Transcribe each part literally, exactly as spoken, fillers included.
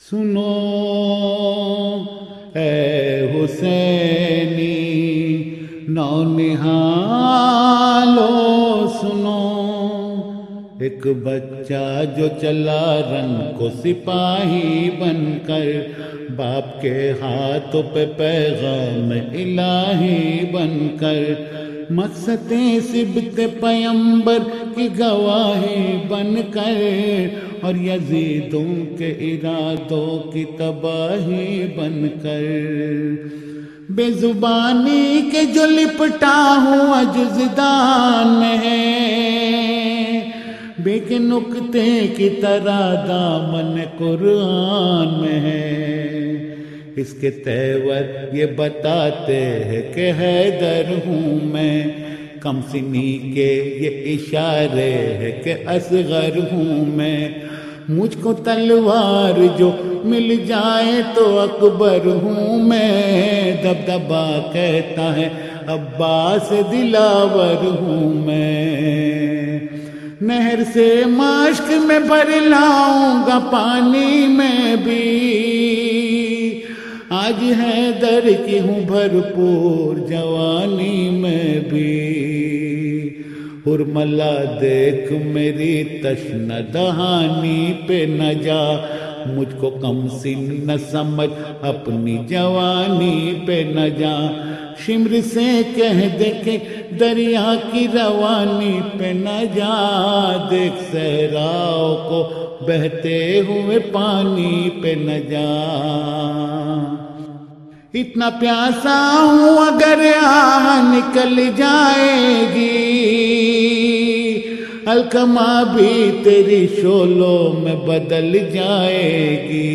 سنو اے حسینی نونہالو سنو، ایک بچہ جو چلا رن کو سپاہی بن کر، باپ کے ہاتھوں پہ پیغام الہی بن کر، مقصدیں سبت پیمبر کی گواہی بن کر، اور یزیدوں کے ارادوں کی تباہی بن کر، بے زبانی کے جو لپٹا ہوں عجزدان میں ہے، بے کے نکتے کی طرح دامن قرآن میں ہے، اس کے تیور یہ بتاتے ہیں کہ حیدر ہوں میں، کم سنی کے یہ اشارے ہے کہ اصغر ہوں میں، مجھ کو تلوار جو مل جائے تو اکبر ہوں میں، دبدبا کہتا ہے عباس دلاور ہوں میں، نہر سے مشک میں بھر لاؤں گا پانی میں بھی، آج حیدر کی ہوں بھرپور جوانی میں بھی، حرملا دیکھ میری تشنہ دہانی پہ نہ جا، مجھ کو کم سن نہ سمجھ اپنی جوانی پہ نہ جا، شمر سے کہہ دے کہ دریا کی روانی پہ نہ جا، دیکھ صحراؤں کو بہتے ہوئے پانی پہ نہ جا، اتنا پیاسا ہوں اگر آہ نکل جائے گی، الکما بھی تیری شولوں میں بدل جائے گی،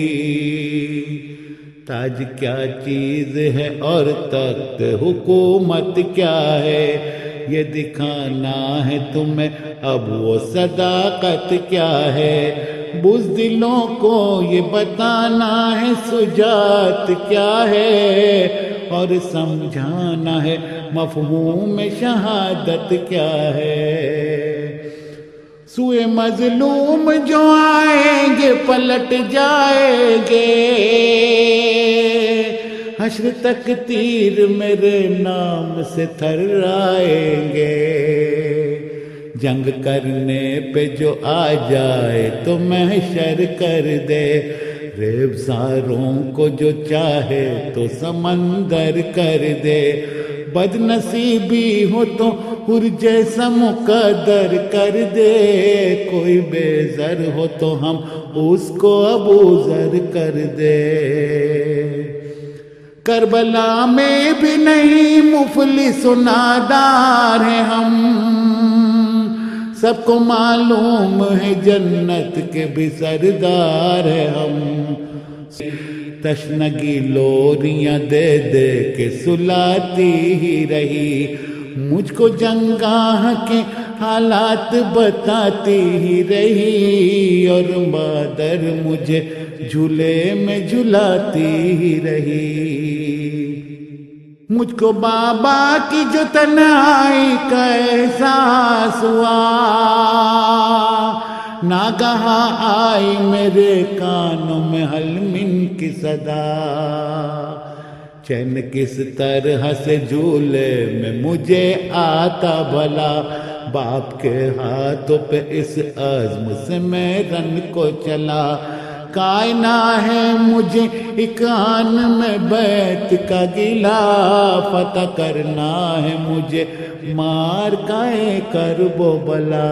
تاج کیا چیز ہے اور تخت حکومت کیا ہے، یہ دکھانا ہے تمہیں اب وہ صداقت کیا ہے، بزدلوں کو یہ بتانا ہے سجات کیا ہے، اور سمجھانا ہے مفہوم شہادت کیا ہے، سوئے مظلوم جو آئیں گے پلٹ جائیں گے، حشر تک تیر میرے نام سے تھرائیں گے، جنگ کرنے پہ جو آ جائے تو محشر کر دے، ریب ساروں کو جو چاہے تو سمندر کر دے، بد نصیبی ہو تو حر جیسا مقدر کر دے، کوئی بے زر ہو تو ہم اس کو ابو ذر کر دے، کربلا میں بھی نہیں مفلس و نادار ہیں ہم، سب کو معلوم ہے جنت کے بھی سردار ہیں ہم، تشنگی لوریاں دے دے کے سلاتی ہی رہی، مجھ کو جنگاہ کے حالات بتاتی ہی رہی، اور مادر مجھے جھولے میں جھلاتی ہی رہی، مجھ کو بابا کی جو تنہائی کا احساس ہوا، ناگہاں آئی میرے کانوں میں حلمن کی صدا، چین کس طرح سے جھولے میں مجھے آتا بھلا، باپ کے ہاتھوں پہ اس عزم سے میں رن کو چلا، کائنا ہے مجھے ایک آن میں بیت کا گلا، فتح کرنا ہے مجھے مار کا کرب و بلا،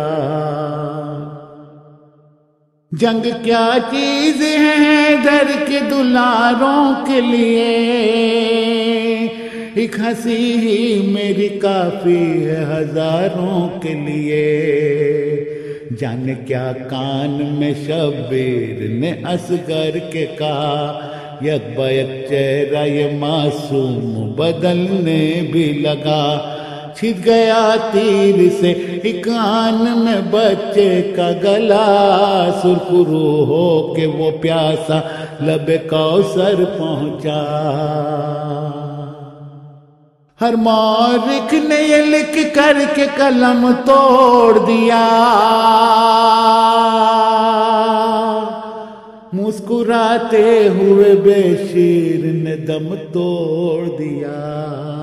جنگ کیا چیز ہے حیدر کے دلاروں کے لیے، ایک ہنسی ہی میری کافی ہے ہزاروں کے لیے، جانے کیا کان میں شبیر نے اصغر کے کہا، یک با یک چہرہ یہ معصوم بدلنے بھی لگا، چھت گیا تیر سے ایک آن میں بچے کا گلا، سرخرو ہو کے وہ پیاسا لب کوثر پہنچا، ہر مورخ نے یہ لکھ کر کے قلم توڑ دیا، مسکراتے ہوئے بے شیر نے دم توڑ دیا.